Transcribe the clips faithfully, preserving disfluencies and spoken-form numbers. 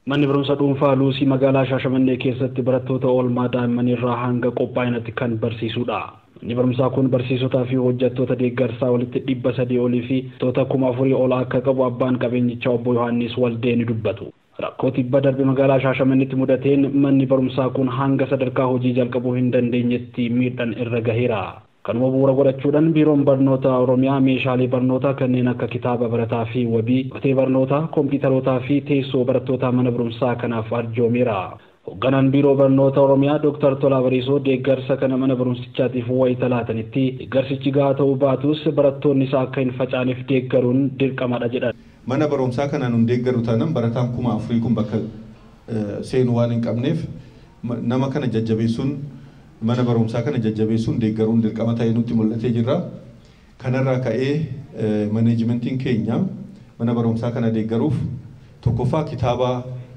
Manni barumsa dhuunfaa Luusii magaalaa Shaashamannee keessatti barattoota oolmaa daa'imman irraa hanga qophaa'inatti kan barsiisudha. Manni barumsaa kun barsiisotaa fi hojjettoota deeggarsaa walitti dhibba sadii olii fi toota kuma afurii ol akka qabu abbaan qabeenyichaa obbo Yohaannis Waldee ni dubbatu. Rakkoo tibba darbe magaalaa Shaashamanneetti mudateen manni barumsaa kun hanga sadarkaa hojii jalqabuu hin dandeenyetti miidhaan irra gaheera. Kanuma bu'uura godhachuudhaan biiroon barnoota Oromiyaa meeshaalee barnootaa kanneen akka kitaaba barataa fi wabii, gabatee barnootaa, kompiitarotaa fi teessoo barattoota mana barumsaa kanaaf arjoomeera. Hoogganaan biiroo barnoota Oromiyaa Dooktar Tolaa Bariisoo deeggarsa kana mana barumsichaatiif wayita laatanitti deeggarsichi gahaa ta'uu baatus barattoonni isaa akka hin facaaneef deeggaruun dirqamadha jedhan. Mana barumsaa kanaan hun deeggaru taanaan barataan kuma afurii kun bakka seenu waan hin qabneef nama kana jajjabeessuun mana barumsaa kana jajjabeessuun deeggaruun dirqama ta'ee nutti mul'atee jira. Kanarraa ka'ee maneejimentiin keenya mana barumsaa kana deeggaruuf tokkoffaa kitaaba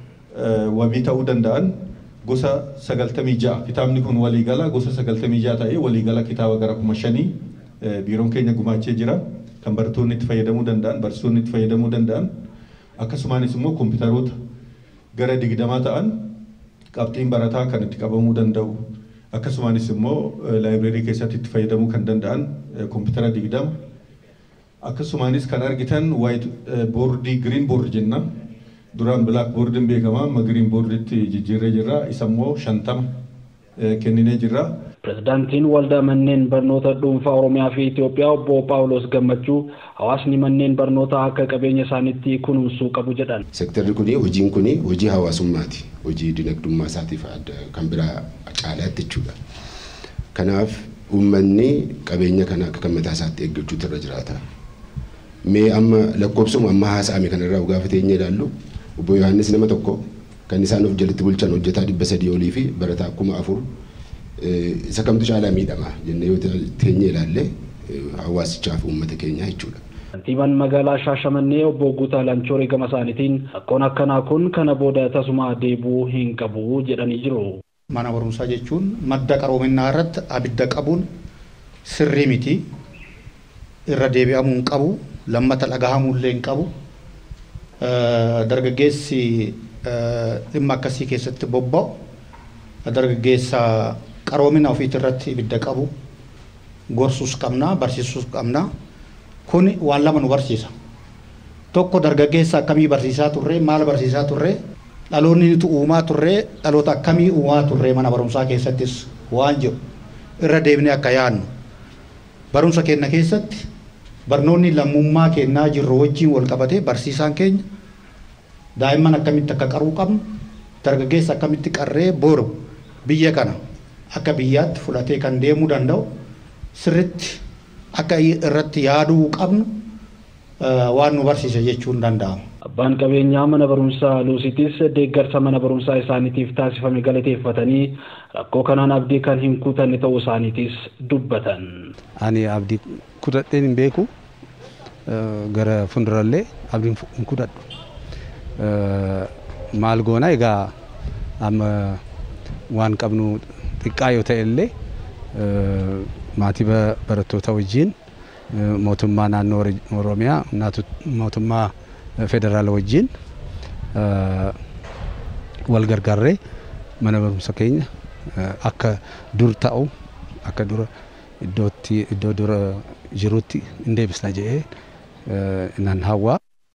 wabii ta'uu danda'an gosa sagaltamii ja'a. Kitaabni kun waliigala gosa sagaltamii ja'a ta'ee waliigala kitaaba gara kuma shanii biiroon keenya gumaachee jira. Kan barattoonni itti fayyadamuu danda'an, barsiisonni itti fayyadamuu danda'an, akkasumaanis immoo kompiitaroota gara digdamaa ta'an qabxiin barataa kan itti qabamuu danda'u. Akkasumaanis immoo laayibireerii keessatti itti fayyadamuu kan danda'an kompiitara digdama. Akkasumaanis kan argitan waayit boordii giriin boord jenna. Duraan bilaak boordiin beekama amma giriin boorditti jijjiirree jirra. Isa immoo shantama kenninee jirra. Pirezidaantiin waldaa manneen barnoota dhuunfaa Oromiyaa fi Itoophiyaa obbo Paawulos Gammachuu hawaasni manneen barnootaa akka qabeenya isaaniitti kunuunsuu qabu jedhan. Sektarri kuni hojiin kuni hojii hawaasummaati. Hojii dinagdummaa isaatiif kan biraa caalaatti jechuudha. Kanaaf uummanni qabeenya kana akka mataa isaatti eeggachuutu irra jiraata. Mee amma lakkoofsuma amma haasa'ame kanarraa gaafatee ilaallu obbo Yohaannis nama tokko kan isaan of jalatti bulchan hojjetaa dhibba sadii olii fi barataa kuma afur isa kamtu caalaa miidhama jennee yoo teenye ilaalle hawaasichaaf uummata keenya jechuudha. Kantiibaan magaalaa Shaashamannee obbo Guutaa Lanchooree gama isaaniitiin rakkoon akkanaa kun kana booda tasuma deebuu hin qabu jedhanii jiru. Mana barumsaa jechuun madda qaroominaa irratti abidda qabuun sirrii miti. Irra deebi'amuu hin qabu, lammata dhagahamuu illee hin qabu. Dargaggeessi dhimma akkasii keessatti bobba'u dargaggeessa qaroomina ofiitii irratti ibidda qabu gorsuus qabna, barsiisuus qabna. Kun waan lama nu barsiisa. Tokko dargaggeessa akkamii barsiisaa turre, maal barsiisaa turre, dhaloonni nuti uumaa turre, dhaloota akkamii uumaa turre mana barumsaa keessattis waan jiru irra deebinee akka yaadnu. Barumsa keenya keessatti barnoonni lammummaa kennaa jirru wajjin wal qabatee barsiisaan keenya daa'imman akkamitti akka qaruu qabnu, dargaggeessa akkamitti qarree boru biyya kana akka biyyaatti fudhatee kan deemuu danda'u sirriitti akka irratti yaaduu qabnu waan nu barsiisa jechuun danda'ama. Abbaan qabeenyaa mana barumsaa Luusiitis deeggarsa mana barumsaa isaaniitiif taasifame galateeffatanii rakkoo kanaan abdii kan hin kutanne ta'uu isaaniitis dubbatan. Ani abdii kutadheen hin beeku gara fuuldurallee abdii hin kutadhu. Maal goona egaa amma waan qabnu xiqqaa yoo ta'e illee maatii barattoota wajjin mootummaa naannoo Oromiyaa mootummaa federaala wajjin wal gargaarree mana barumsa keenya akka dur ta'u akka dura iddootti iddoo dura jirutti hin deebisna jedhee nan hawwa.